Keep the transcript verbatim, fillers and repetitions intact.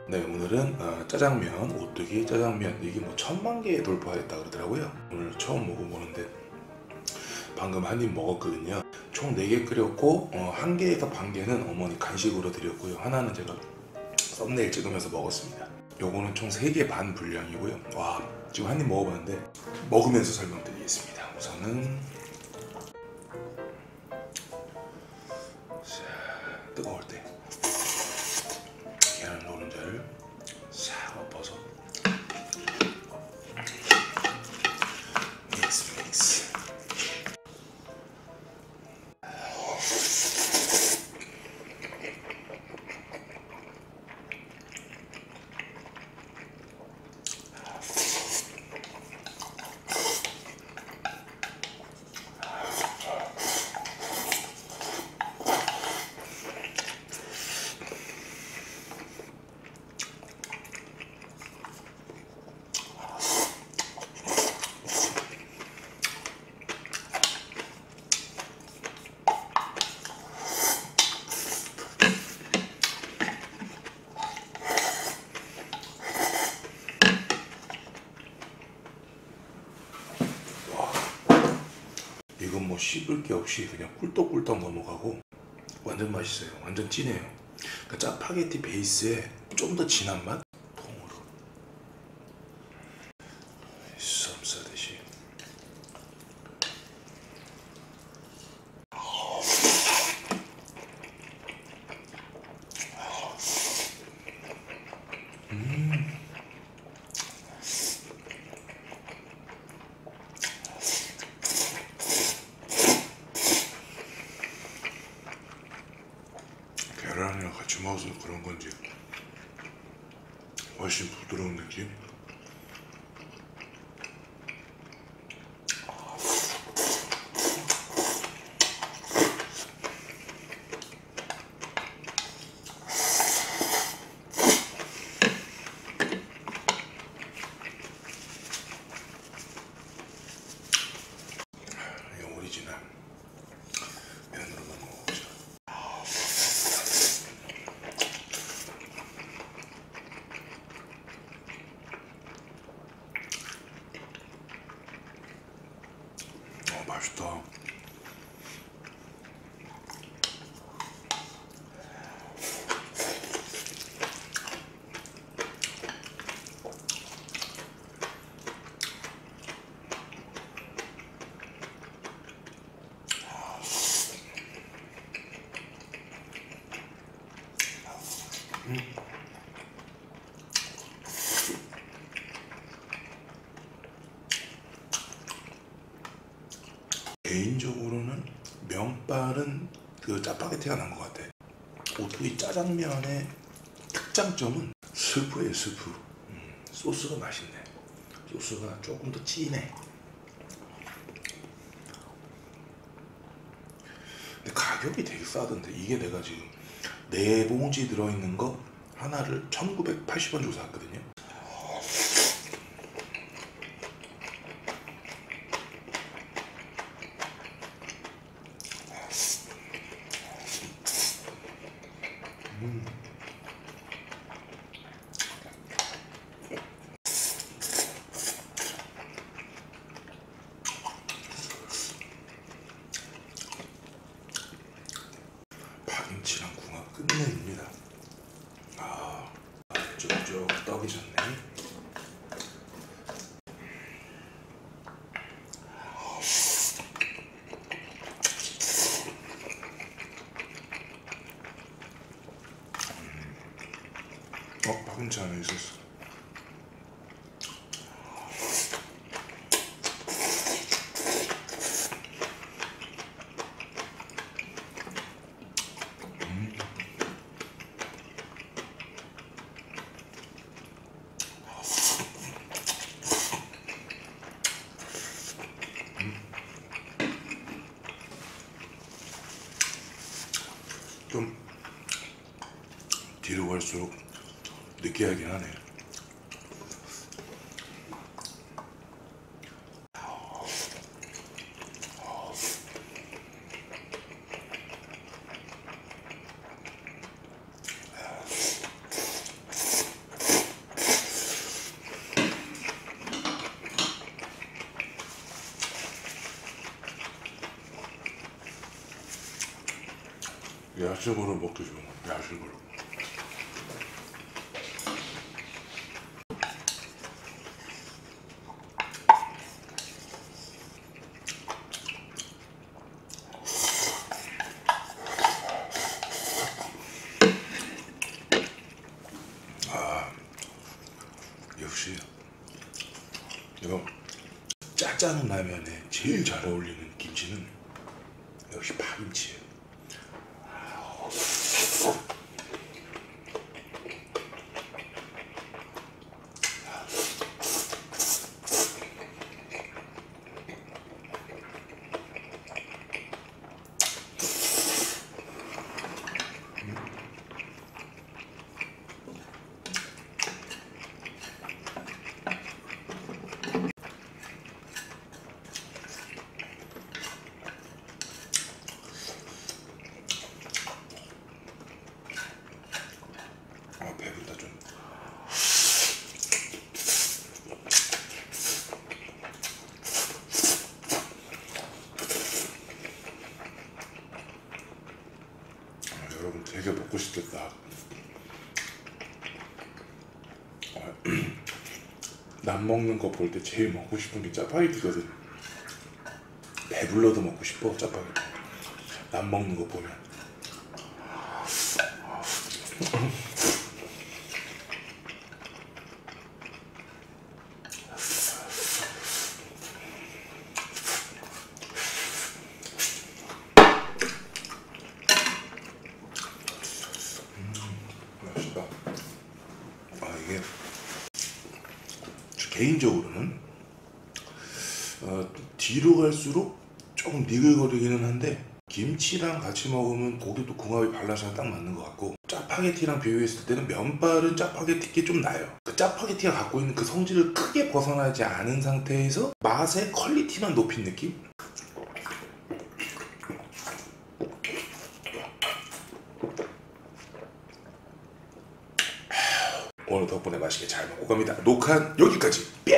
네, 오늘은 어, 짜장면, 오뚜기 짜장면. 이게 뭐 천만 개 돌파했다 그러더라고요. 오늘 처음 먹어보는데 방금 한 입 먹었거든요. 총 네 개 끓였고 어, 한 개에서 반 개는 어머니 간식으로 드렸고요. 하나는 제가 썸네일 찍으면서 먹었습니다. 요거는 총 세 개 반 분량이고요. 와, 지금 한 입 먹어봤는데 먹으면서 설명드리겠습니다. 우선은 자, 뜨거울 때 계란 노른자를 싹 엎어서 믹스 믹스. 이건 뭐 씹을 게 없이 그냥 꿀떡꿀떡 넘어가고 완전 맛있어요. 완전 진해요. 그러니까 짜파게티 베이스에 좀 더 진한 맛? 통으로 썸 싸듯이. 음. 계란이랑 같이 먹어서 그런 건지 훨씬 부드러운 느낌? 이 오리지널 면으로만 먹어보자. 어, 맛있다. 음. 개인적으로는 면발은 그 짜파게티가 난 것 같아. 오뚜기 짜장면의 특장점은 스프예요, 스프. 음, 소스가 맛있네. 소스가 조금 더 진해. 근데 가격이 되게 싸던데. 이게 내가 지금 네 봉지 들어있는 거 하나를 천구백팔십 원 주고 샀거든요. 음. 파김치랑 궁합 끝내줍니다. 아, 쭉쭉 떡이 좋네. 어, 파김치 안에 있었어. 음. 좀 뒤로 갈수록 느끼하긴 하네. 야식으로 먹기 좋은 거, 야식으로. 아, 역시 이거 짜장 라면에 제일 잘 어울리는 김치는 역시 파김치예요. 아, 배부르다 좀. 아, 여러분 되게 먹고 싶겠다. 아, 남 먹는 거 볼 때 제일 먹고 싶은 게 짜파게티거든. 배불러도 먹고 싶어 짜파게티. 남 먹는 거 보면. 맛있다. 아, 이게 개인적으로는 어, 뒤로 갈수록 조금 니글거리기는 한데 김치랑 같이 먹으면 고기도 궁합이 밸런스가 딱 맞는 것 같고, 짜파게티랑 비교했을 때는 면발은 짜파게티께 좀 나요. 그 짜파게티가 갖고 있는 그 성질을 크게 벗어나지 않은 상태에서 맛의 퀄리티만 높인 느낌? 오늘 덕분에 맛있게 잘 먹고 갑니다. 녹화는 여기까지. 뿅!